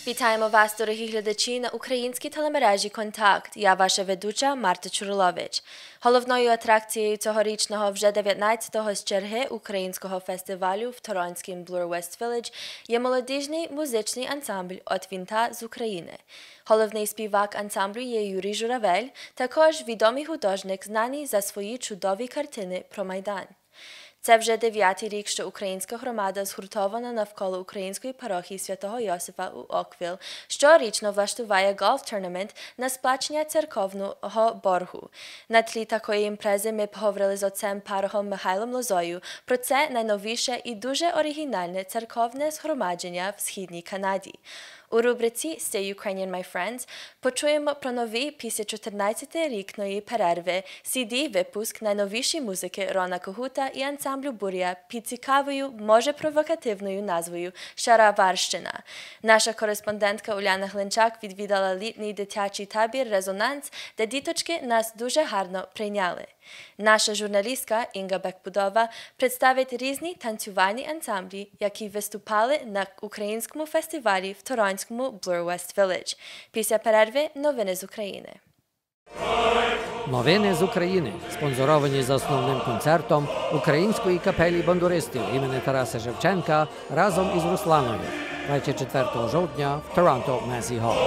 Вітаємо вас, дорогі глядачі, на українській телемережі «Контакт». Я ваша ведуча Марта Чурилович. Головною атракцією цьогорічного вже 19-го з черги українського фестивалю в Торонському Bloor West Village є молодіжний музичний ансамбль «От вінта» з України. Головний співак ансамблю є Юрій Журавель, також відомий художник, знаний за свої чудові картини про Майдан. Це вже 9-й рік, що українська громада згуртована навколо української парохії Святого Йосифа у Оквіл щорічно влаштуває голф-турнамент на сплачення церковного боргу. На тлі такої імпрези ми поговорили з отцем парохом Михайлом Лозою про це найновіше і дуже оригінальне церковне згромадження в Східній Канаді. У рубриці «Stay Ukrainian, my friends» почуємо про новий після 14-річної перерви CD-випуск найновішої музики Рона Когута і ансамблю «Буря» під цікавою, може провокативною назвою «Шароварщина». Наша кореспондентка Уляна Глинчак відвідала літній дитячий табір «Резонанс», де діточки нас дуже гарно прийняли. Наша журналістка Інга Бекбудова представить різні танцювальні ансамблі, які виступали на українському фестивалі в Торонському Bloor West Village. Після перерви новини з України. Новини з України, спонсоровані за основним концертом Української капелі бандуристів імені Тараса Шевченка разом із Русланою 24 жовтня в Торонто Месі Холл.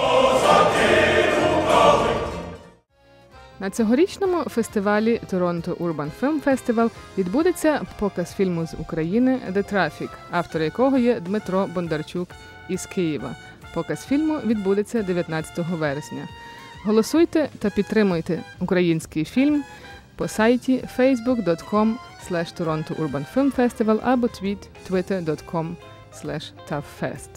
На цьогорічному фестивалі Toronto Urban Film Festival відбудеться показ фільму з України «The Traffic», автор якого є Дмитро Бондарчук із Києва. Показ фільму відбудеться 19 вересня. Голосуйте та підтримуйте український фільм по сайті facebook.com/Toronto Urban Film Festival або twitter.com/toughfest.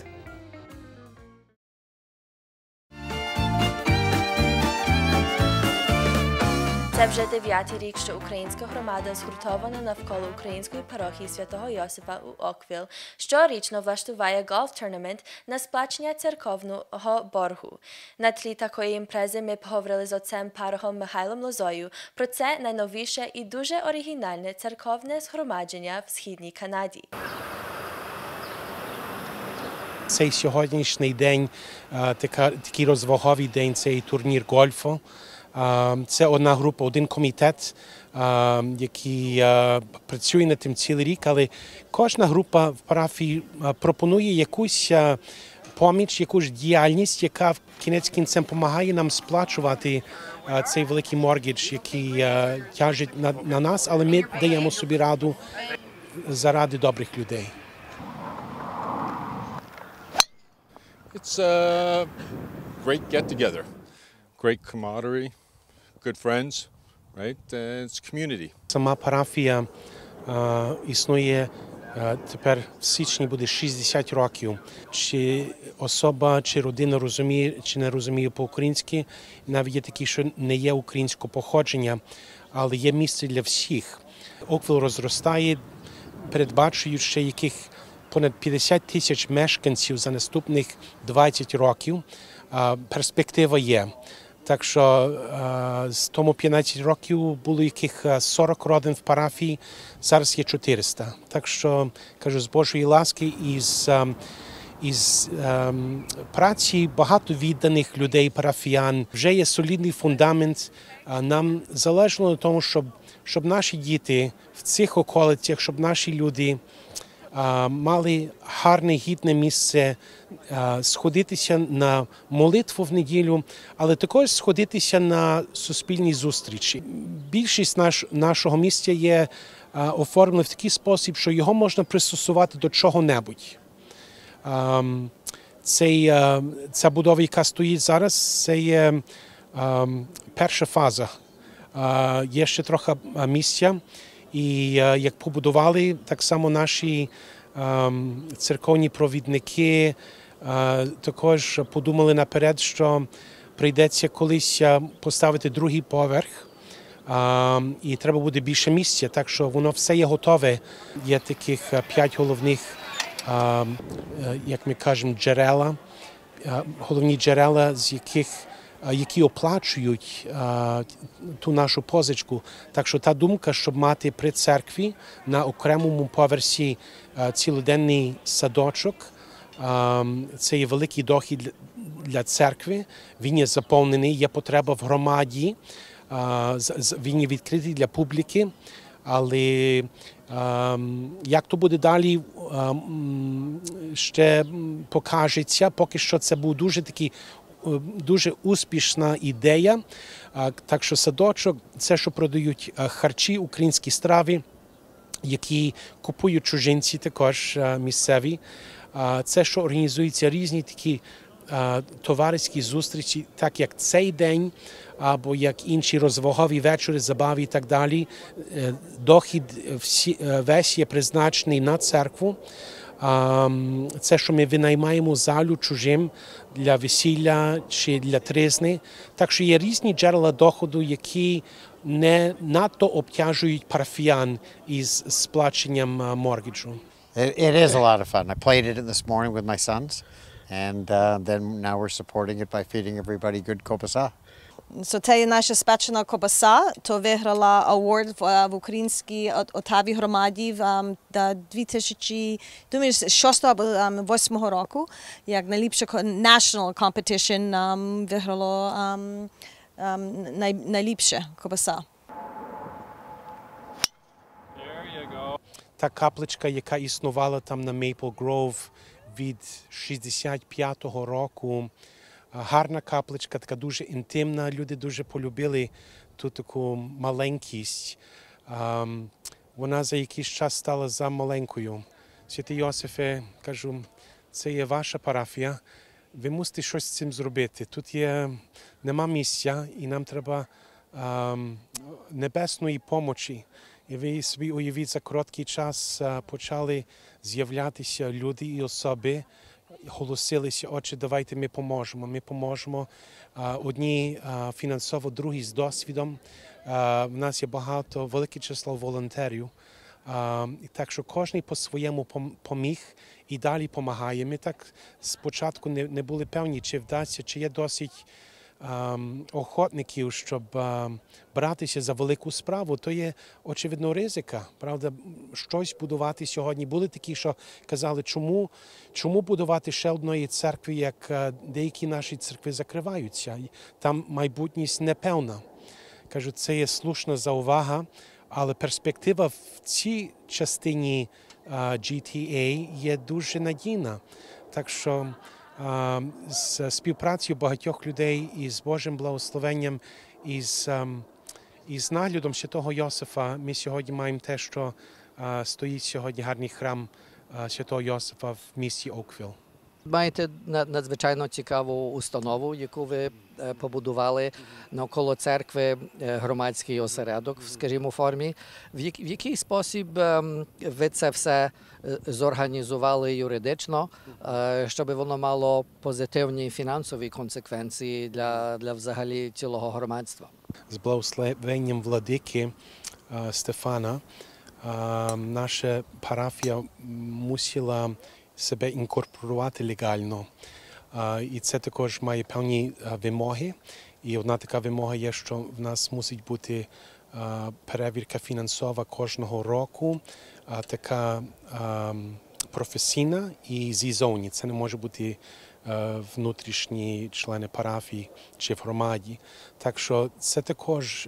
Це вже 9-й рік, що українська громада згуртована навколо української парохії Святого Йосифа у Оквіл щорічно влаштуває голф-турнамент на сплачення церковного боргу. На тлі такої імпрези ми поговорили з отцем парохом Михайлом Лозою про це найновіше і дуже оригінальне церковне згромадження в Східній Канаді. Цей сьогоднішній день, такий розваговий день, цей турнір гольфу. Це одна група, один комітет, який працює над тим цілий рік, але кожна група в парафії пропонує якусь поміч, якусь діяльність, яка в кінець кінцем допомагає нам сплачувати цей великий моргідж, який тяжить на нас, але ми даємо собі раду заради добрих людей. It's a great get-together, great camaraderie, good friends, right? It's community. Сама парафія існує тепер в січні буде 60 років. Чи особа, чи родина розуміє, чи не розуміє по-українськи, навіть є такі, що не є українського походження, але є місце для всіх. Оквіл розростає, передбачують ще яких понад 50 тисяч мешканців за наступних 20 років. Перспектива є. Так що з тому 15 років було яких 40 родин в парафії, зараз є 400. Так що, кажу, з Божої ласки із праці багато відданих людей, парафіян. Вже є солідний фундамент. Нам залежно від того, щоб наші діти в цих околицях, щоб наші люди мали гарне, гідне місце, сходитися на молитву в неділю, але також сходитися на суспільні зустрічі. Більшість нашого місця є оформлена в такий спосіб, що його можна пристосувати до чого-небудь. Ця будова, яка стоїть зараз, це є перша фаза. Є ще трохи місця. І як побудували, так само наші церковні провідники також подумали наперед, що прийдеться колись поставити другий поверх, і треба буде більше місця, так що воно все є готове. Є таких 5 головних, як ми кажемо, джерела, головні джерела, з яких які оплачують ту нашу позичку. Так що та думка, щоб мати при церкві на окремому поверсі цілоденний садочок, Це є великий дохід для церкви, він є заповнений, є потреба в громаді, він є відкритий для публіки, але як то буде далі, ще покажеться. Поки що це був дуже успішна ідея. Так що садочок, це, що продають харчі, українські страви, які купують чужинці також місцеві. Це, що організуються різні такі товариські зустрічі, так як цей день, або як інші розвагові вечори, забави і так далі. Дохід весь є призначений на церкву. Це, що ми винаймаємо залю чужим для весілля чи для тризни. Так що є різні джерела доходу, які не надто обтяжують парафіян із сплаченням моргіджу. It is a lot of fun. I played it this morning with my sons, and then now we're supporting it by feeding everybody good ковбаса. Це є наша спечена ковбаса, то виграла award в українській Отаві громаді в 2006 або 2008 року, як найліпша national competition виграло найліпша ковбаса. Та капличка, яка існувала там на Maple Grove від 65-го року, гарна капличка, така дуже інтимна, люди дуже полюбили ту таку маленькість. Вона за якийсь час стала за маленькою. Святий Йосифе, кажу, це є ваша парафія, ви мусите щось з цим зробити. Тут нема місця і нам треба небесної помочі. І ви собі уявіть, за короткий час почали з'являтися люди і особи, голосилися, отче, давайте ми поможемо. Ми поможемо. Одні фінансово, другі з досвідом. В нас є багато, велике число волонтерів. Так що кожен по-своєму поміг і далі допомагає. Ми так спочатку не були певні, чи вдасться, чи є досить охотників, щоб братися за велику справу, то є, очевидно, ризика. Правда, щось будувати сьогодні. Були такі, що казали, чому будувати ще одної церкви, як деякі наші церкви закриваються. Там майбутність непевна. Кажу, це є слушна заувага, але перспектива в цій частині GTA є дуже надійна. Так що з співпрацею багатьох людей і з Божим благословенням, і з наглядом Святого Йосифа ми сьогодні маємо те, що стоїть сьогодні гарний храм Святого Йосифа в місті Оквіл. Маєте надзвичайно цікаву установу, яку ви побудували навколо церкви, громадський осередок, скажімо, формі. В який спосіб ви це все зорганізували юридично, щоб воно мало позитивні фінансові консеквенції для взагалі цілого громадства? З благословенням владики Стефана наша парафія мусила себе інкорпорувати легально. І це також має певні вимоги. І одна така вимога є, що в нас мусить бути перевірка фінансова кожного року, така професійна і зізовні. Це не може бути внутрішні члени парафії чи в громаді. Так що це також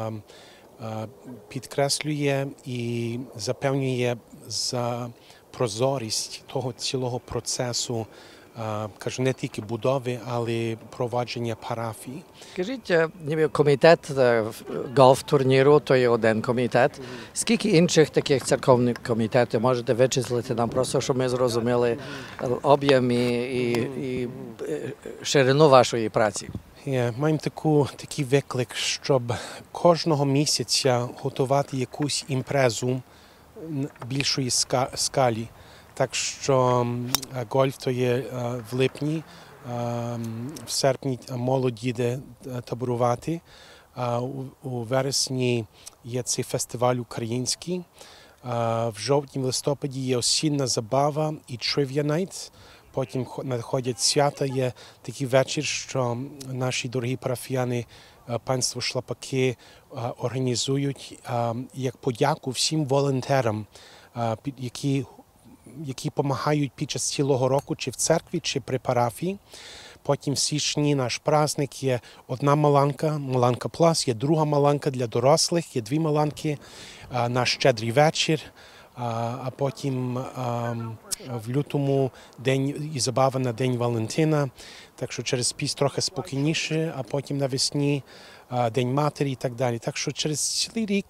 підкреслює і запевнює за прозорість того цілого процесу, кажу, не тільки будови, але провадження парафії. Скажіть, ніби комітет гольф-турніру, то є один комітет. Скільки інших таких церковних комітетів можете вичислити нам, просто щоб ми зрозуміли об'єм і ширину вашої праці? Маємо такий виклик, щоб кожного місяця готувати якусь імпрезу більшої скалі. Так що гольф то є в липні, в серпні молодь їде таборувати, у вересні є цей фестиваль український, в жовтні, в листопаді є осіння забава і Trivia Night. Потім надходять свята, є такий вечір, що наші дорогі парафіяни, панство Шлапаки організують як подяку всім волонтерам, які які допомагають під час цілого року, чи в церкві, чи при парафії. Потім в січні наш праздник є одна маланка, маланка плас, є друга маланка для дорослих, є дві маланки, наш щедрий вечір, а потім в лютому день і забава на День Валентина, так що через піс трохи спокійніше, а потім навесні День матері і так далі. Так що через цілий рік,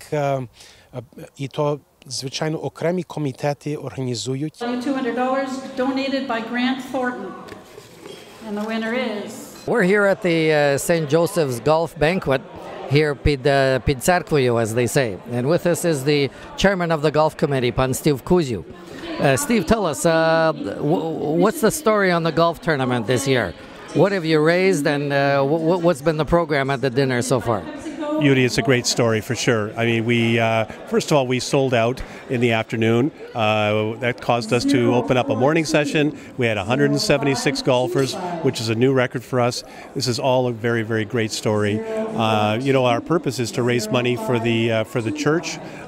і то, звичайно, окремі комітети організують. $200 donated by Grant Thornton. And the winner is... We're here at the St. Joseph's Golf Banquet here pід церквою, as they say. And with us is the chairman of the golf committee, Pan Steve Kuziu. Steve, tell us, what's the story on the golf tournament this year? What have you raised, and what's been the program at the dinner so far? Yuri, it's a great story for sure. I mean, we first of all, we sold out in the afternoon. That caused us to open up a morning session. We had 176 golfers, which is a new record for us. This is all a very, very great story. You know, our purpose is to raise money for the church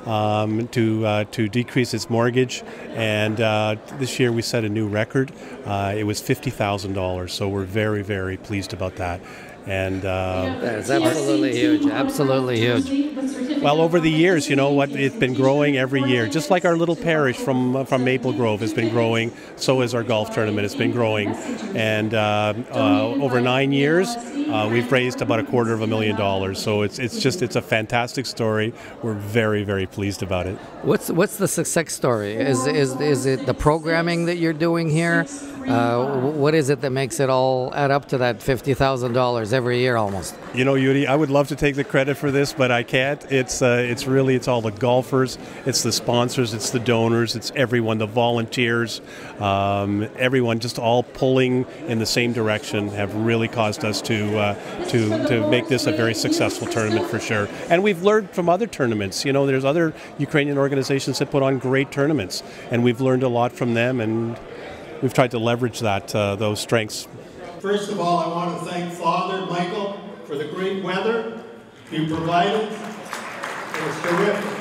to decrease its mortgage. And this year we set a new record. It was $50,000. So we're very, very pleased about that. And it's absolutely huge, absolutely huge. Well, over the years, you know what, it's been growing every year. Just like our little parish from Maple Grove has been growing, so is our golf tournament. It's been growing. And over 9 years, we've raised about $250,000. So it's a fantastic story. We're very, very pleased about it. What's the success story? Is it the programming that you're doing here? What is it that makes it all add up to that $50,000 every year almost? You know, Yuri, I would love to take the credit for this, but I can't. It's really all the golfers, it's the sponsors, it's the donors, it's everyone, the volunteers, everyone just all pulling in the same direction have really caused us to make this a very successful tournament for sure. And we've learned from other tournaments. You know, there's other Ukrainian organizations that put on great tournaments, and we've learned a lot from them, and we've tried to leverage those strengths. First of all, I want to thank Father Michael for the great weather he provided. It was terrific.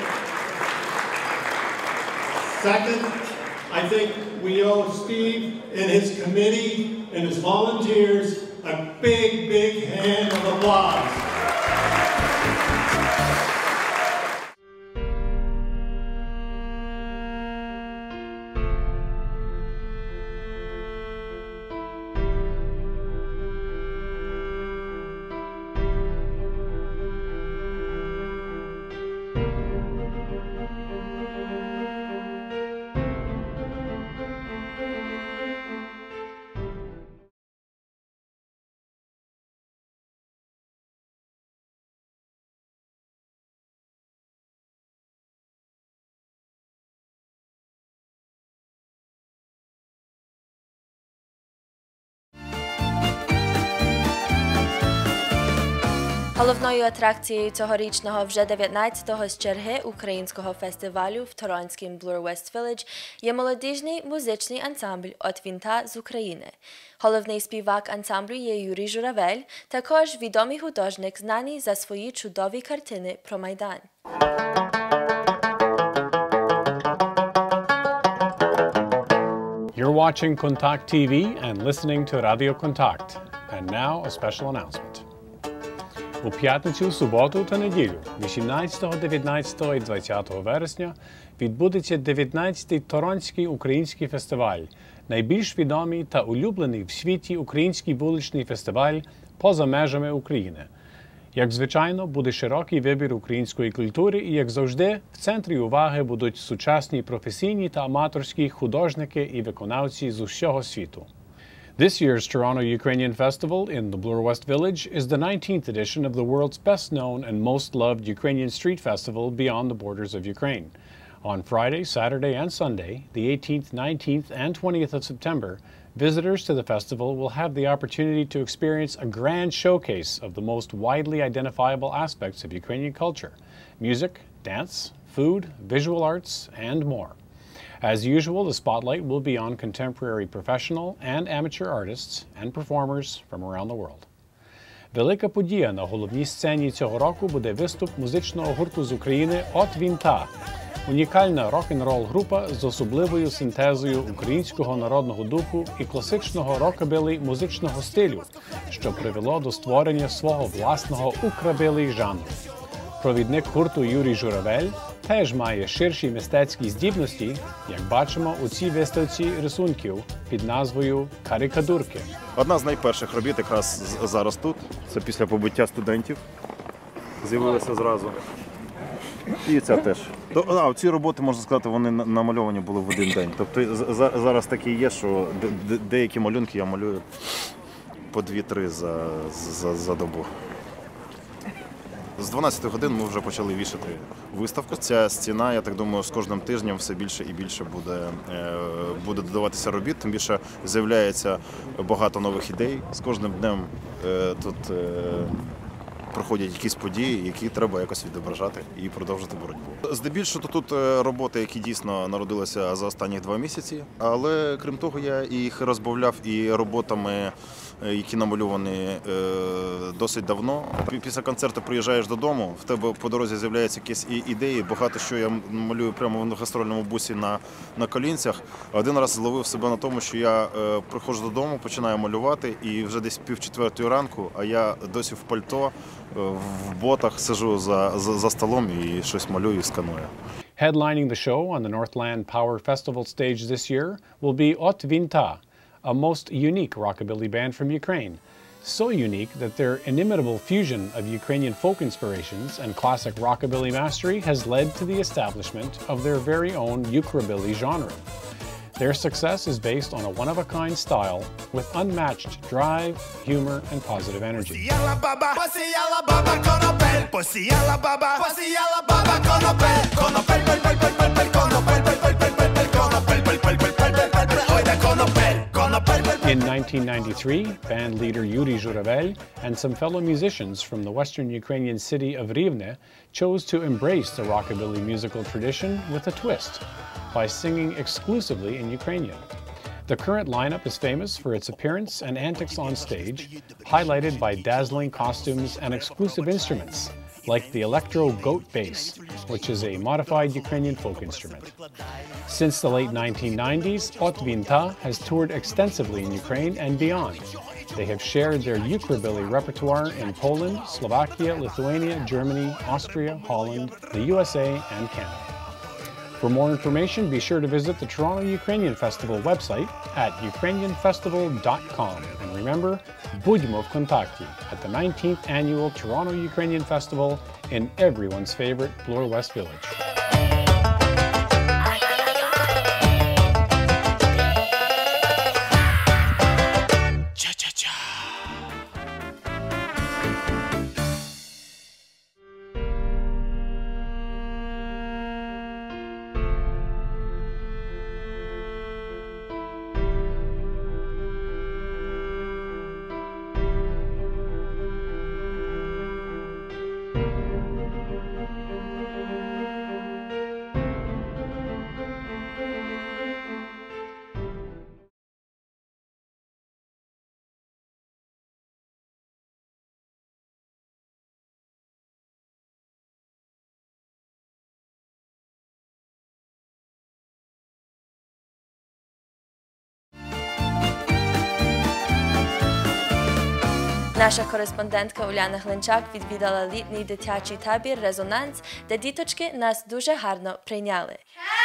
Second, I think we owe Steve and his committee and his volunteers a big, big hand of applause. Головною атракцією цьогорічного вже 19-го з черги українського фестивалю в Торонському Bloor West Village є молодіжний музичний ансамбль «От вінта» з України. Головний співак ансамблю є Юрій Журавель, також відомий художник, знаний за свої чудові картини про Майдан. You're watching Kontakt TV and listening to Radio Kontakt. And now a special announcement. У п'ятницю, суботу та неділю, 18, 19 і 20 вересня, відбудеться 19-й Торонський український фестиваль, найбільш відомий та улюблений в світі український вуличний фестиваль поза межами України. Як звичайно, буде широкий вибір української культури і, як завжди, в центрі уваги будуть сучасні професійні та аматорські художники і виконавці з усього світу. This year's Toronto Ukrainian Festival in the Bloor West Village is the 19th edition of the world's best-known and most-loved Ukrainian street festival beyond the borders of Ukraine. On Friday, Saturday, and Sunday, the 18th, 19th, and 20th of September, visitors to the festival will have the opportunity to experience a grand showcase of the most widely identifiable aspects of Ukrainian culture: music, dance, food, visual arts, and more. As usual, the spotlight will be on contemporary professional and amateur artists and performers from around the world. Велика подія на головній сцені цього року буде виступ музичного гурту з України «От вінта». Унікальна рок-н-рол група з особливою синтезою українського народного духу і класичного рокабілі музичного стилю, що привело до створення свого власного украбілі жанру. Провідник гурту Юрій Журавель теж має ширші мистецькі здібності, як бачимо у цій виставці рисунків під назвою «Карикадурки». Одна з найперших робіт якраз зараз тут. Це після побиття студентів. З'явилася зразу. І ця теж. Ці роботи, можна сказати, вони намальовані були в один день. Тобто зараз таке є, що деякі малюнки я малюю по 2-3 за добу. З 12 годин ми вже почали вішати виставку. Ця стіна, я так думаю, з кожним тижнем все більше і більше буде додаватися робіт. Тим більше з'являється багато нових ідей. З кожним днем тут проходять якісь події, які треба якось відображати і продовжити боротьбу. Здебільшого тут роботи, які дійсно народилися за останні 2 місяці, але крім того, я їх розбавляв і роботами, які намальовані досить давно. Після концерту приїжджаєш додому, в тебе по дорозі з'являються якісь ідеї, багато що я малюю прямо в гастрольному бусі на колінцях. Один раз зловив себе на тому, що я приходжу додому, починаю малювати, і вже десь 3:30 ранку, а я досі в пальто, в ботах сиджу за столом і щось малюю і сканую. Headlining the show on the Northland Power Festival stage this year will be От Вінта, a most unique rockabilly band from Ukraine. So unique that their inimitable fusion of Ukrainian folk inspirations and classic rockabilly mastery has led to the establishment of their very own Ukrabilly genre. Their success is based on a one-of-a-kind style with unmatched drive, humor, and positive energy. In 1993, band leader Yury Zhuravel and some fellow musicians from the western Ukrainian city of Rivne chose to embrace the rockabilly musical tradition with a twist by singing exclusively in Ukrainian. The current lineup is famous for its appearance and antics on stage, highlighted by dazzling costumes and exclusive instruments, like the electro goat bass, which is a modified Ukrainian folk instrument. Since the late 1990s, От Вінта has toured extensively in Ukraine and beyond. They have shared their Ukrabilly repertoire in Poland, Slovakia, Lithuania, Germany, Austria, Holland, the USA, and Canada. For more information, be sure to visit the Toronto Ukrainian Festival website at ukrainianfestival.com. And remember, будьмо в контакті at the 19th annual Toronto Ukrainian Festival in everyone's favorite Bloor West Village. Наша кореспондентка Уляна Глинчак відвідала літній дитячий табір «Резонанс», де діточки нас дуже гарно прийняли.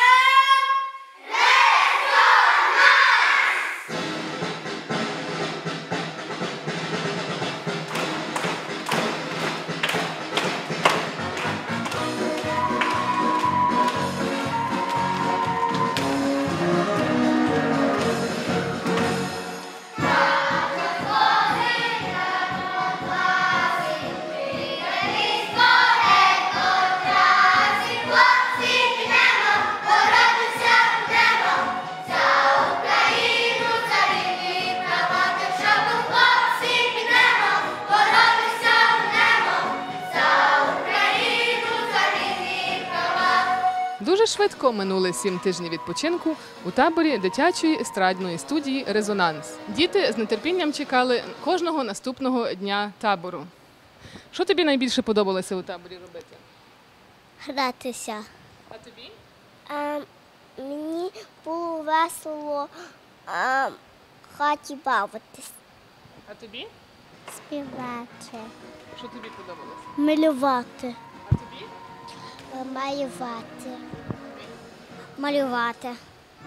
Дуже швидко минули 7 тижнів відпочинку у таборі дитячої естрадної студії «Резонанс». Діти з нетерпінням чекали кожного наступного дня табору. Що тобі найбільше подобалося у таборі робити? Гратися. А тобі? Мені було весело в хаті бавитись. А тобі? Співати. Що тобі подобалося? Малювати. А тобі? Малювати. Малювати.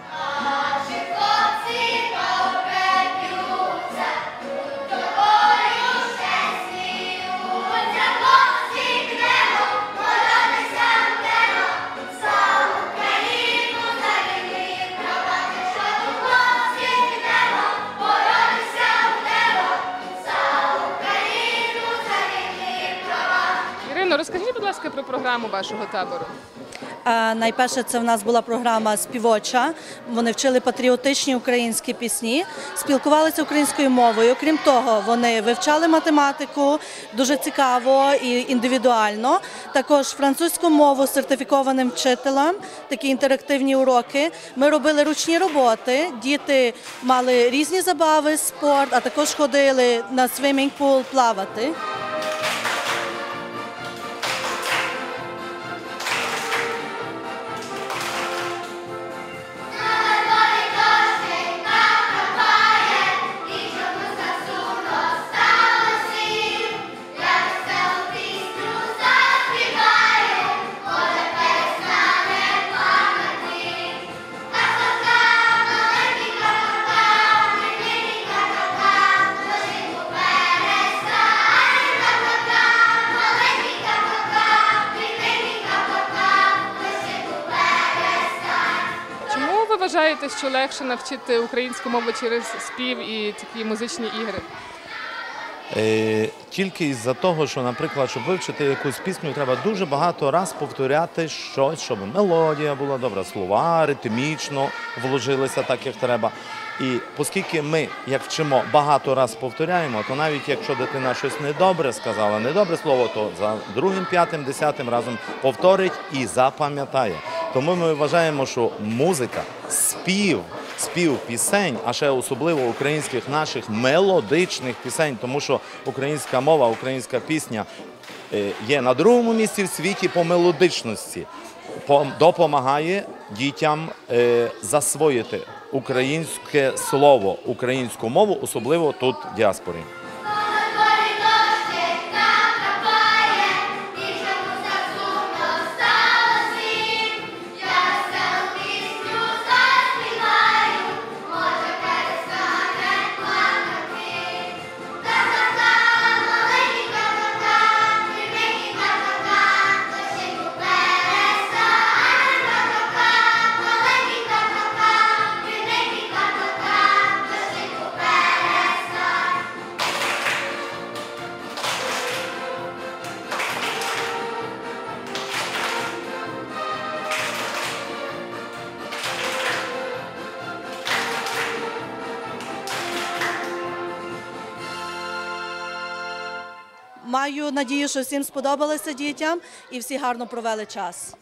Ірино, розкажіть, будь ласка, про програму вашого табору. Найперше, це в нас була програма співоча. Вони вчили патріотичні українські пісні, спілкувалися українською мовою. Крім того, вони вивчали математику дуже цікаво і індивідуально. Також французьку мову з сертифікованим вчителем, такі інтерактивні уроки. Ми робили ручні роботи, діти мали різні забави, спорт, а також ходили на свімінг-пул плавати. Вважаєте, що легше навчити українську мову через спів і такі музичні ігри? Тільки із-за того, що, наприклад, щоб вивчити якусь пісню, треба дуже багато раз повторяти щось, щоб мелодія була добра, слова ритмічно вложилися так, як треба. І оскільки ми, як вчимо, багато раз повторяємо, то навіть якщо дитина щось недобре сказала, недобре слово, то за другим, п'ятим, десятим разом повторить і запам'ятає. Тому ми вважаємо, що музика, спів пісень, а ще особливо українських наших мелодичних пісень, тому що українська мова, українська пісня є на другому місці в світі по мелодичності, допомагає дітям засвоїти українське слово, українську мову, особливо тут в діаспорі. Маю надію, що всім сподобалося дітям і всі гарно провели час.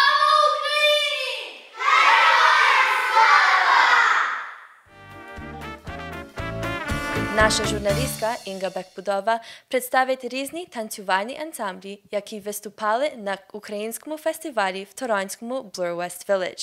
Наша журналістка Інга Бекбудова представить різні танцювальні ансамблі, які виступали на українському фестивалі в торонському Bloor West Village.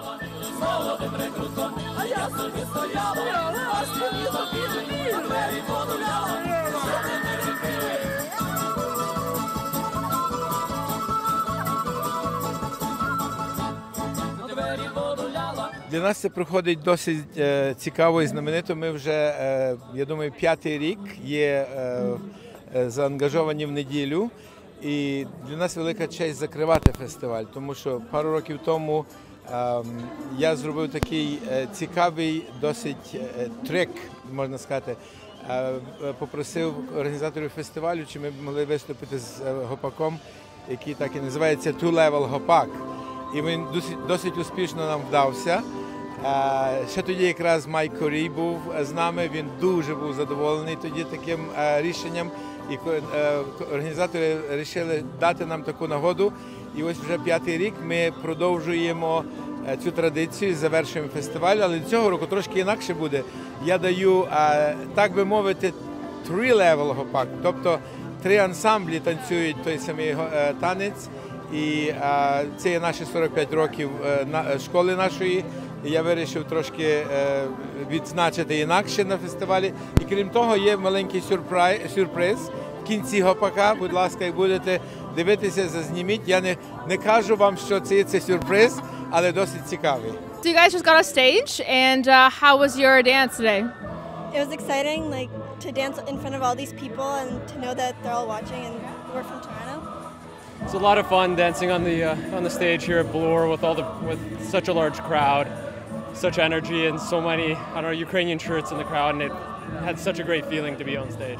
Для нас це проходить досить цікаво і знаменито. Ми вже, я думаю, 5-й рік є заангажовані в неділю. І для нас велика честь закривати фестиваль, тому що пару років тому я зробив такий цікавий досить трек, можна сказати. Попросив організаторів фестивалю, чи ми б могли виступити з гопаком, який так і називається Two Level Гопак. І він досить успішно нам вдався. Ще тоді якраз Майк Корій був з нами, він дуже був задоволений тоді таким рішенням. І організатори вирішили дати нам таку нагоду. І ось вже 5-й рік ми продовжуємо цю традицію, завершуємо фестиваль, але цього року трошки інакше буде. Я даю, так би мовити, 3-level гопак, тобто 3 ансамблі танцюють той самий танець. І це є наші 45 років школи нашої. І я вирішив трошки відзначити інакше на фестивалі. І крім того, є маленький сюрприз в кінці гопака. Будь ласка, як будете дивитися, зазніміть. Я не кажу вам, що це сюрприз, але досить цікавий. So you guys just got off stage, and how was your dance today? It was exciting, like to dance in front of all these people and to know that they're all watching and we're from Toronto. It's a lot of fun dancing on the stage here at Bloor with such a large crowd, such energy, and so many Ukrainian shirts in the crowd, and it had such a great feeling to be on stage.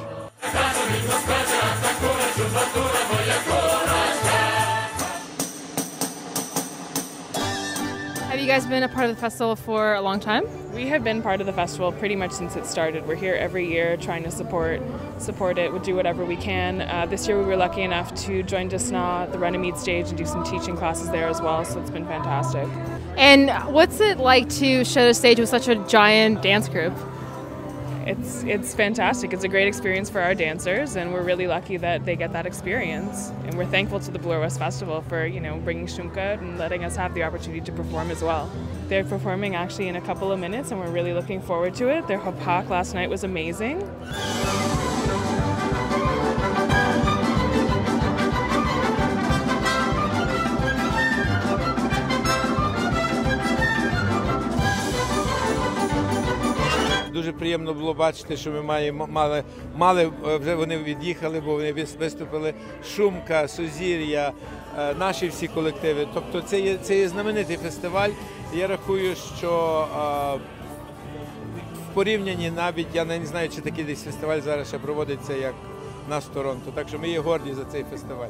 Have you guys been a part of the festival for a long time? We have been part of the festival pretty much since it started. We're here every year trying to support it. We'll do whatever we can. This year we were lucky enough to join Desna at the Runnymede stage and do some teaching classes there as well, so it's been fantastic. And what's it like to share the stage with such a giant dance group? It's fantastic. It's a great experience for our dancers, and we're really lucky that they get that experience. And we're thankful to the Bloor West Festival for, bringing Shumka and letting us have the opportunity to perform as well. They're performing actually in a couple of minutes, and we're really looking forward to it. Their hopak last night was amazing. Дуже приємно було бачити, що ми мали вже вони від'їхали, бо вони виступили Шумка, Сузір'я, наші всі колективи. Тобто це є знаменитий фестиваль. Я рахую, що в порівнянні навіть, я не знаю, чи такий десь фестиваль зараз ще проводиться, як наш Торонто. Так що ми є горді за цей фестиваль.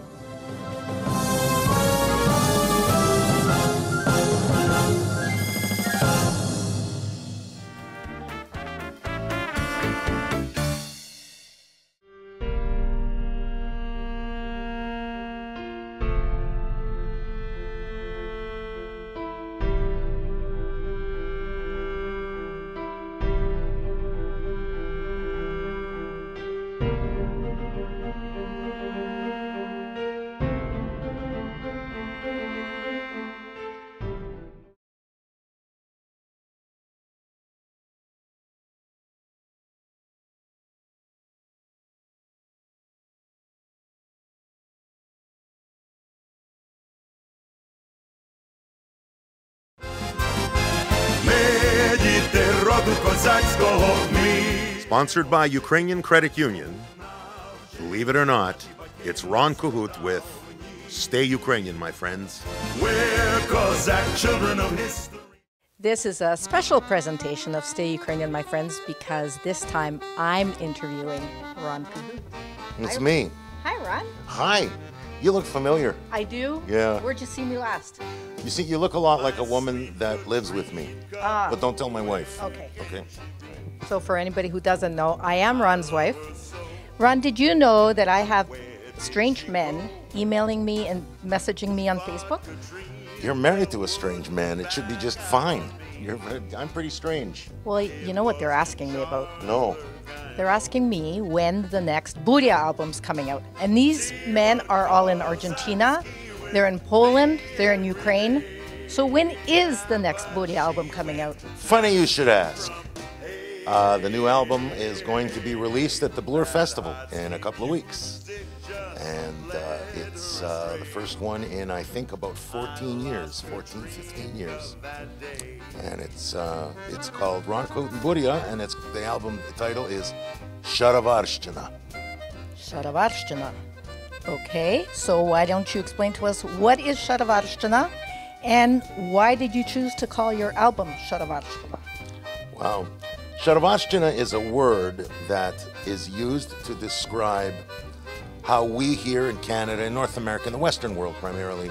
Sponsored by Ukrainian Credit Union. Believe it or not, it's Ron Kahut with Stay Ukrainian, my friends. We're Cossack children of history. This is a special presentation of Stay Ukrainian, my friends, because this time I'm interviewing Ron Kahut. It's me. Hi, Ron. Hi. You look familiar. I do? Yeah. Where'd you see me last? You see, you look a lot like a woman that lives with me. But don't tell my wife. Okay. Okay? So for anybody who doesn't know, I am Ron's wife. Ron, did you know that I have strange men emailing me and messaging me on Facebook? You're married to a strange man. It should be just fine. I'm pretty strange. Well, you know what they're asking me about? No. They're asking me when the next Buria album's coming out. And these men are all in Argentina, they're in Poland, they're in Ukraine. So when is the next Buria album coming out? Funny you should ask. The new album is going to be released at the Bloor Festival in a couple of weeks. And it's the first one in, I think, about 14 years, 14, 15 years. And it's called Ron Kahut and Buria, and the album title is Sharavarshchina. Sharavarshchina. Okay, so why don't you explain to us what is Sharavarshchina and why did you choose to call your album Sharavarshchina? Wow. Sharavarshchina is a word that is used to describe how we here in Canada, in North America, in the Western world primarily,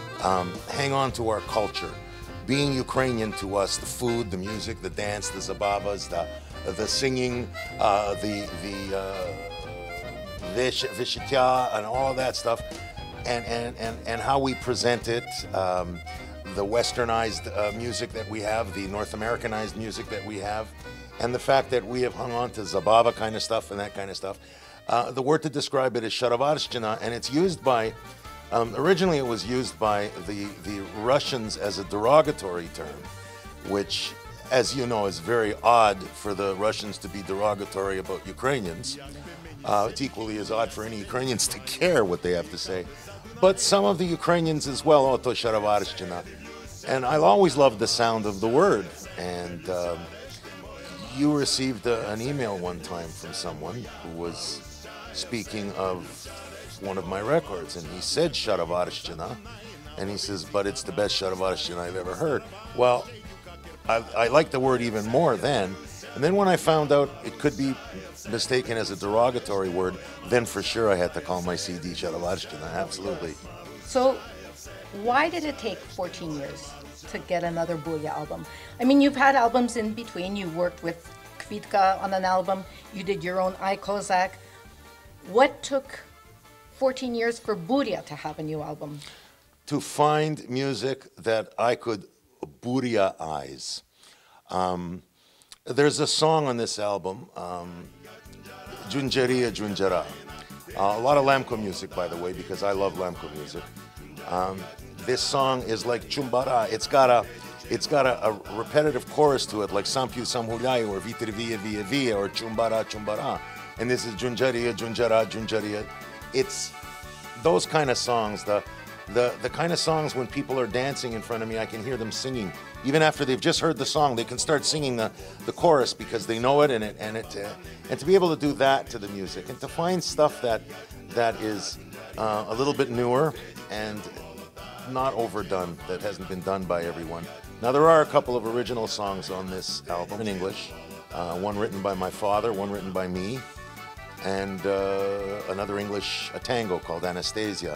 hang on to our culture. Being Ukrainian to us, the food, the music, the dance, the zabavas, the singing, the vishitya, and all that stuff, and how we present it, the westernized music that we have, the North Americanized music that we have, and the fact that we have hung on to zabava kind of stuff and that kind of stuff. The word to describe it is Sharavarshchina, and it's used by Originally, it was used by the Russians as a derogatory term, which, as you know, is very odd for the Russians to be derogatory about Ukrainians. It's equally as odd for any Ukrainians to care what they have to say. But some of the Ukrainians as well, Oto Sharavarshchina. And I always loved the sound of the word. And you received an email one time from someone who was speaking of one of my records, and he said Sharavarshchina, and he says, but it's the best Sharavarshchina I've ever heard. Well, I liked the word even more then, and then when I found out it could be mistaken as a derogatory word, then for sure I had to call my CD Sharavarshchina, absolutely. So why did it take 14 years to get another Burya album? I mean, you've had albums in between. You worked with Kvitka on an album. You did your own I Kozak. What took 14 years for Burya to have a new album? To find music that I could Burya-ize. There's a song on this album, Junjariya Junjara. A lot of Lamko music, by the way, because I love Lamko music. This song is like Chumbara. It's got a repetitive chorus to it, like Sampyu Samhulyai or Vitir Via Via Via or Chumbara Chumbara. And this is Junjariya Junjara Junjariya. It's those kind of songs, the kind of songs when people are dancing in front of me, I can hear them singing. Even after they've just heard the song, they can start singing the chorus because they know it, and to be able to do that to the music, and to find stuff that is a little bit newer and not overdone, that hasn't been done by everyone. Now there are a couple of original songs on this album in English, one written by my father, one written by me, and another English, a tango called Anastasia.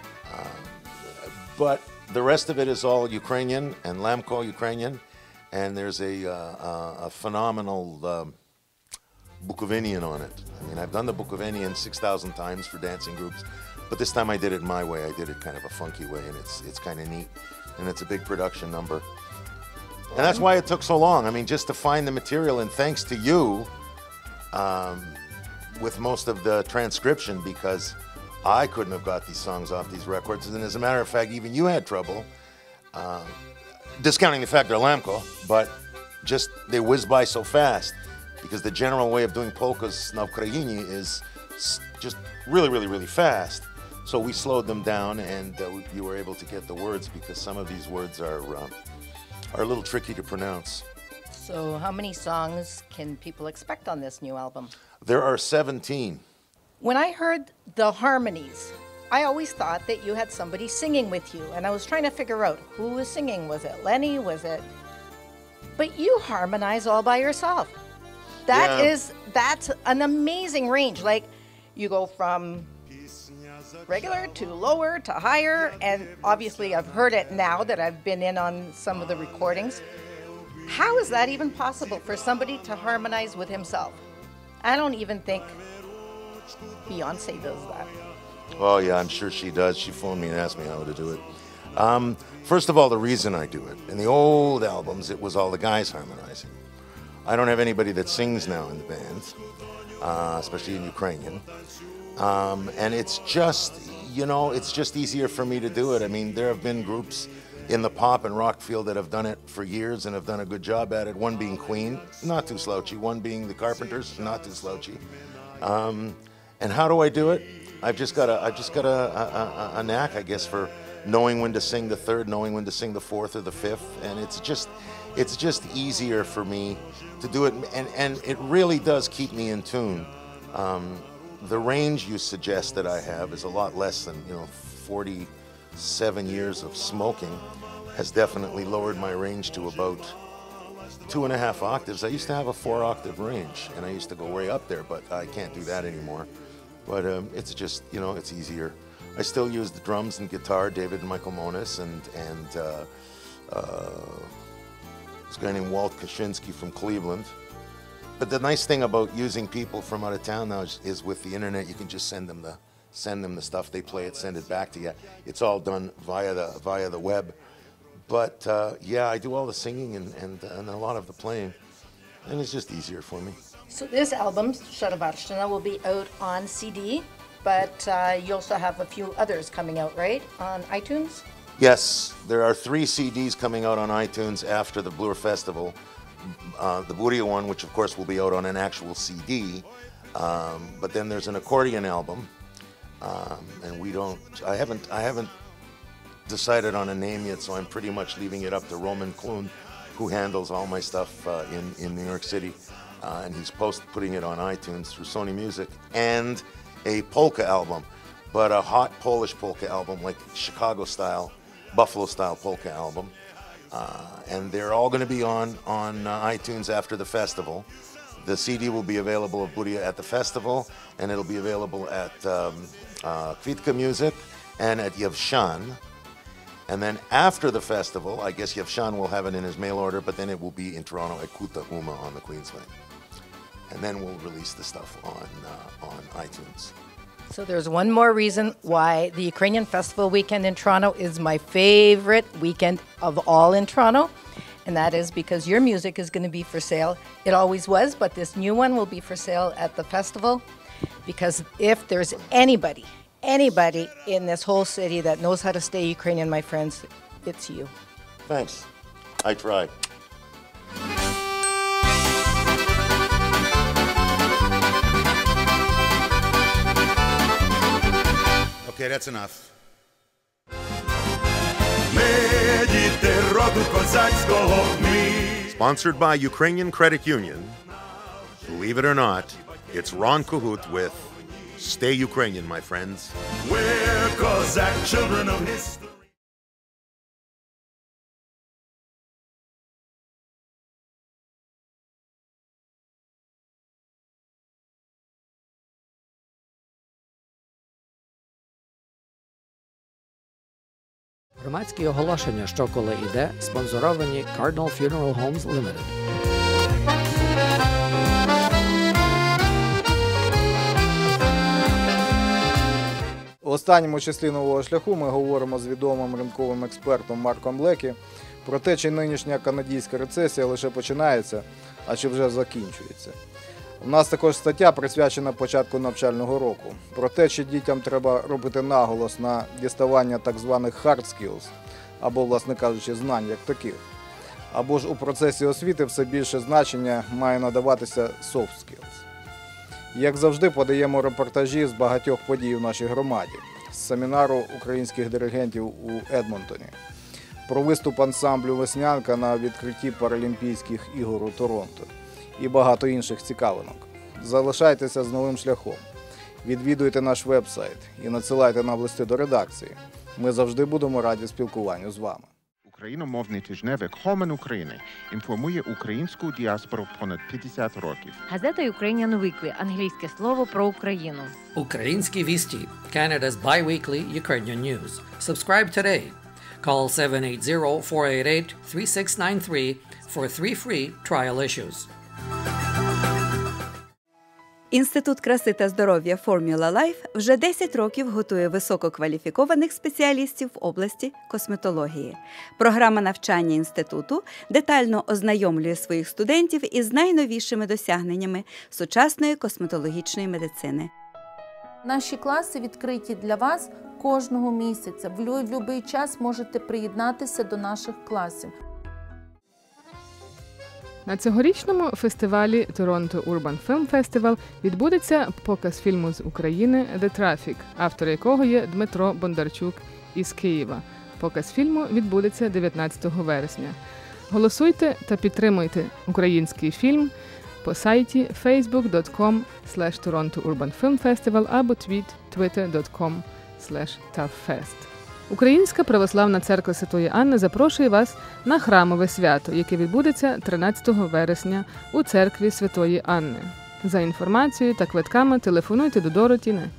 But the rest of it is all Ukrainian and Lamko Ukrainian, and there's a phenomenal Bukovinian on it. I mean, I've done the Bukovinian 6,000 times for dancing groups, but this time I did it my way. I did it kind of a funky way, and it's kind of neat, and it's a big production number. And that's why it took so long. I mean, just to find the material, and thanks to you, with most of the transcription, because I couldn't have got these songs off these records. And as a matter of fact, even you had trouble, discounting the fact they're Lamko, but just they whiz by so fast, because the general way of doing polkas na Ukraini is just really, really, really fast. So we slowed them down, and you were able to get the words, because some of these words are a little tricky to pronounce. So how many songs can people expect on this new album? There are 17. When I heard the harmonies, I always thought that you had somebody singing with you, and I was trying to figure out who was singing. Was it Lenny? Was it? But you harmonize all by yourself. That's an amazing range. Like, you go from regular to lower to higher, and obviously I've heard it now that I've been in on some of the recordings. How is that even possible for somebody to harmonize with himself? I don't even think Beyonce does that. Oh yeah, I'm sure she does. She phoned me and asked me how to do it. First of all, the reason I do it, in the old albums, it was all the guys harmonizing. I don't have anybody that sings now in the band, especially in Ukrainian. And it's just, you know, it's just easier for me to do it. I mean, there have been groups in the pop and rock field that have done it for years and have done a good job at it. One being Queen, not too slouchy. One being the Carpenters, not too slouchy. And how do I do it? I've just got a knack, I guess, for knowing when to sing the third, knowing when to sing the fourth or the fifth, and it's just easier for me to do it, and it really does keep me in tune. The range you suggest that I have is a lot less than 47 years of smoking has definitely lowered my range to about 2.5 octaves. I used to have a 4-octave range, and I used to go way up there, but I can't do that anymore. But it's just, it's easier. I still use the drums and guitar, David and Michael Monis, and this guy named Walt Kaczynski from Cleveland. But the nice thing about using people from out of town now is with the internet, you can just send them the stuff, they play it, send it back to you. It's all done via the web. But yeah, I do all the singing and a lot of the playing, and it's just easier for me. So this album, Sharavarshchina, will be out on CD but you also have a few others coming out, right, on iTunes? Yes, there are 3 CDs coming out on iTunes after the Bloor Festival. The Buria one, which of course will be out on an actual CD, but then there's an accordion album, and I haven't decided on a name yet, so I'm pretty much leaving it up to Roman Kloon, who handles all my stuff in New York City, and he's putting it on iTunes through Sony Music, and a polka album, but a hot Polish polka album, like Chicago-style, Buffalo-style polka album. And they're all going to be on iTunes after the festival. The CD will be available of Buria at the festival, and it'll be available at Kvitka Music and at Yevshan. And then after the festival, I guess Yevshan will have it in his mail order, but then it will be in Toronto at Kuta Uma on the Queensway. And then we'll release the stuff on iTunes. So there's one more reason why the Ukrainian Festival weekend in Toronto is my favorite weekend of all in Toronto, and that is because your music is going to be for sale. It always was, but this new one will be for sale at the festival, because if there's anybody in this whole city that knows how to stay Ukrainian, my friends, it's you. Thanks. I try. Okay, that's enough. Sponsored by Ukrainian Credit Union. Believe it or not, it's Ron Kohut with Stay Ukrainian, my friends. We're Cossack children of history. Громадські оголошення, що коли йде, спонсоровані Cardinal Funeral Homes Limited. У останньому числі «Нового шляху» ми говоримо з відомим ринковим експертом Марком Блекі про те, чи нинішня канадська рецесія лише починається, а чи вже закінчується. У нас також стаття присвячена початку навчального року. Про те, чи дітям треба робити наголос на діставання так званих hard skills, або, власне кажучи, знань як таких. Або ж у процесі освіти все більше значення має надаватися soft skills. Як завжди, подаємо репортажі з багатьох подій в нашій громаді. З семінару українських диригентів у Едмонтоні, про виступ ансамблю «Веснянка» на відкритті Паралімпійських ігор у Торонто і багато інших цікавинок. Залишайтеся з «Новим шляхом». Відвідуйте наш веб-сайт і надсилайте нам листи до редакції. Ми завжди будемо раді спілкуванню з вами. Україномовний тижневик «Хомен України» інформує українську діаспору понад 50 років. Газета Ukrainian Weekly – англійське слово про Україну. Українські вісті – Canada's bi-weekly Ukrainian news. Subscribe today. Call 780-488-3693 for 3 free trial issues. Інститут краси та здоров'я Formula Life вже 10 років готує висококваліфікованих спеціалістів в області косметології. Програма навчання інституту детально ознайомлює своїх студентів із найновішими досягненнями сучасної косметологічної медицини. Наші класи відкриті для вас кожного місяця. В будь-який час можете приєднатися до наших класів. На цьогорічному фестивалі Toronto Urban Film Festival відбудеться показ фільму з України «The Traffic», автор якого є Дмитро Бондарчук із Києва. Показ фільму відбудеться 19 вересня. Голосуйте та підтримуйте український фільм по сайті facebook.com/Toronto Urban Film Festival або twitter.com/toughfest. Українська православна церква Святої Анни запрошує вас на храмове свято, яке відбудеться 13 вересня у церкві Святої Анни. За інформацією та квитками телефонуйте до Дороті на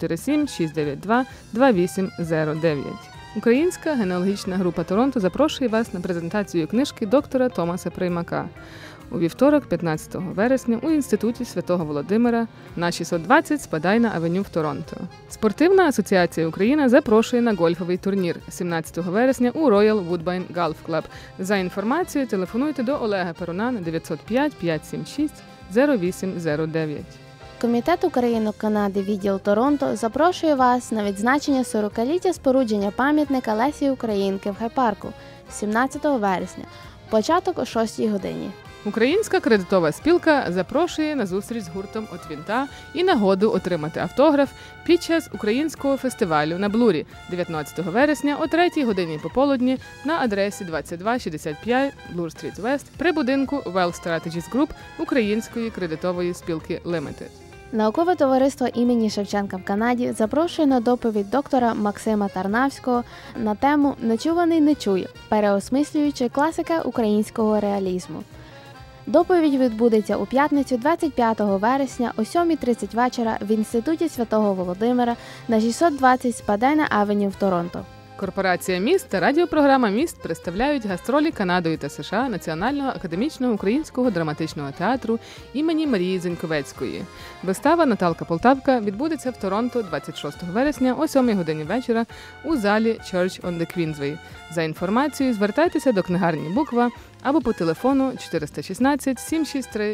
647-692-2809. Українська генеалогічна група Торонто запрошує вас на презентацію книжки доктора Томаса Приймака у вівторок, 15 вересня, у Інституті Святого Володимира на 620 Спадайна авеню в Торонто. Спортивна асоціація Україна запрошує на гольфовий турнір 17 вересня у Royal Woodbine Golf Club. За інформацією телефонуйте до Олега Перуна на 905-576-0809. Комітет Україно-Канади відділ Торонто запрошує вас на відзначення 40-ліття спорудження пам'ятника Лесі Українки в Гай-парку 17 вересня, початок о 6 годині. Українська кредитова спілка запрошує на зустріч з гуртом «От вінта» і нагоду отримати автограф під час українського фестивалю на Блурі 19 вересня о 3 годині пополудні на адресі 2265 Bloor Street West при будинку Wealth Strategies Group Української кредитової спілки Limited. Наукове товариство імені Шевченка в Канаді запрошує на доповідь доктора Максима Тарнавського на тему «Нечуваний не чує. Переосмислюючи класика українського реалізму». Доповідь відбудеться у п'ятницю 25 вересня о 7:30 вечора в Інституті Святого Володимира на 620 Спадена Авеню в Торонто. Корпорація «Міст» та радіопрограма «Міст» представляють гастролі Канадою та США Національного академічного українського драматичного театру імені Марії Зеньковецької. Вистава «Наталка Полтавка» відбудеться в Торонто 26 вересня о 7 годині вечора у залі Church on the Queensway. За інформацією звертайтеся до книгарні «Буква» або по телефону 416 763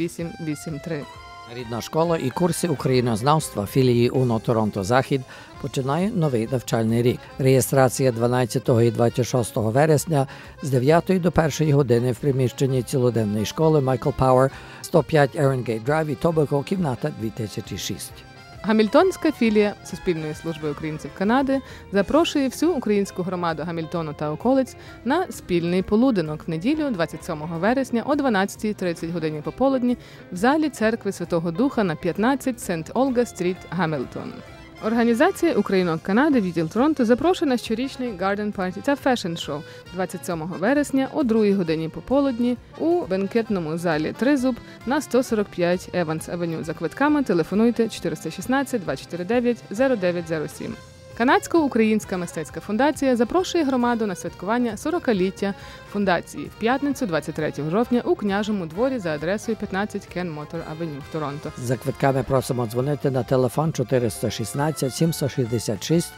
6883. Рідна школа і курси українознавства філії УНО Торонто Захід починає новий навчальний рік. Реєстрація 12 і 26 вересня з 9 до 1 години в приміщенні цілоденної школи Michael Power, 105 Erin Драйв і Тобако, кімната 2006. Гамільтонська філія Суспільної служби українців Канади запрошує всю українську громаду Гамільтону та околиць на спільний полуденок в неділю 27 вересня о 12:30 годині пополудні в залі Церкви Святого Духа на 15 Сент Олга Стріт, Гамільтон. Організація Україно-Канади відділ Торонто запрошує на щорічний Garden Party та Fashion Show 27 вересня о 2 годині пополудні у бенкетному залі Тризуб на 145 Еванс Авеню. За квитками телефонуйте 416 249 0907. Канадсько-українська мистецька фундація запрошує громаду на святкування 40-ліття фундації в п'ятницю 23 жовтня у Княжому дворі за адресою 15 Кен Мотор Авеню в Торонто. За квитками просимо дзвонити на телефон 416 766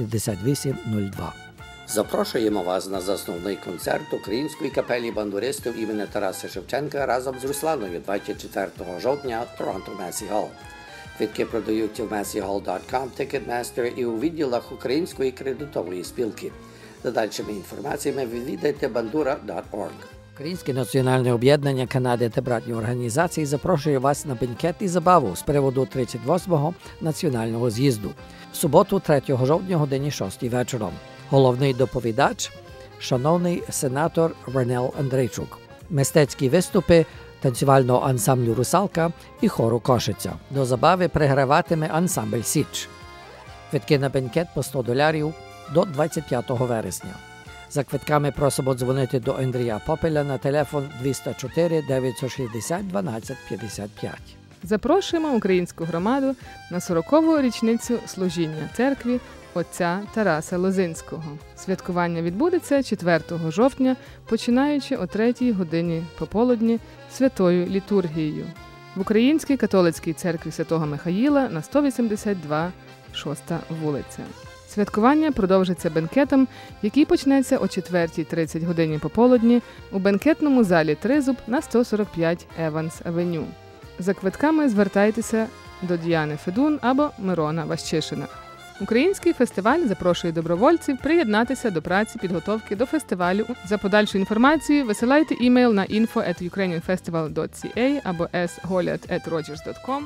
6802. Запрошуємо вас на засновний концерт Української капелі бандуристів імені Тараса Шевченка разом з Русланою 24 жовтня в Торонто Месі Холл. Квитки продаються в messyhall.com, Ticketmaster і у відділах Української кредитової спілки. За дальшими інформаціями відвідайте bandura.org. Українське національне об'єднання Канади та братні організації запрошує вас на бенкет і забаву з приводу 38-го національного з'їзду. В суботу 3 жовтня годині 6 вечором. Головний доповідач – шановний сенатор Ренел Андрейчук. Мистецькі виступи танцювального ансамблю «Русалка» і хору «Кошиця». До забави приграватиме ансамбль «Січ». Квитки на бенкет по $100 до 25 вересня. За квитками просимо дзвонити до Андрія Попеля на телефон 204 960 12 55. Запрошуємо українську громаду на 40-ву річницю служіння церкві отця Тараса Лозинського. Святкування відбудеться 4 жовтня, починаючи о 3 годині пополудні святою літургією в Українській католицькій церкві Святого Михаїла на 182 6-та вулиця. Святкування продовжиться бенкетом, який почнеться о 4:30 годині пополудні у бенкетному залі Тризуб на 145 Еванс Авеню. За квитками звертайтеся до Діани Федун або Мирона Ващишина. Український фестиваль запрошує добровольців приєднатися до праці підготовки до фестивалю. За подальшу інформацію висилайте імейл на info@ukrainianfestival.ca або s.golyat@rogers.com.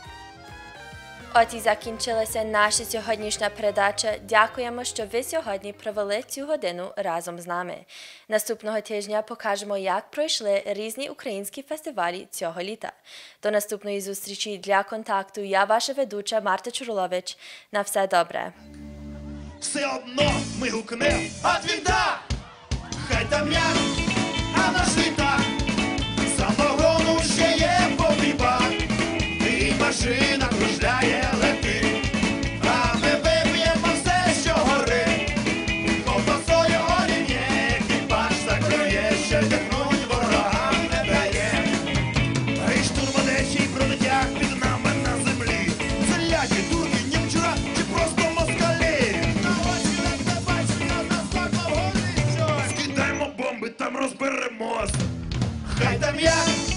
От і закінчилася наша сьогоднішня передача. Дякуємо, що ви сьогодні провели цю годину разом з нами. Наступного тижня покажемо, як пройшли різні українські фестивалі цього літа. До наступної зустрічі. Для контакту я ваша ведуча Марта Чурулович. На все добре. Все одно ми гукнем «От вінта!» Хай там як, а наш літак. Самогону ще є повний бак. І машина кружляє, летить. А ми вип'ємо все, що горить. Ковбасою олів'є, екіпаж закриє, ще вдихнуть ворогам не дає. І штурманечі пролетять під нами на землі. Заляті, дурні, німчура чи просто москалі. На очі не бачить, нас на слабо горить щось. Скидаємо бомби, там розберемось. Хай там як.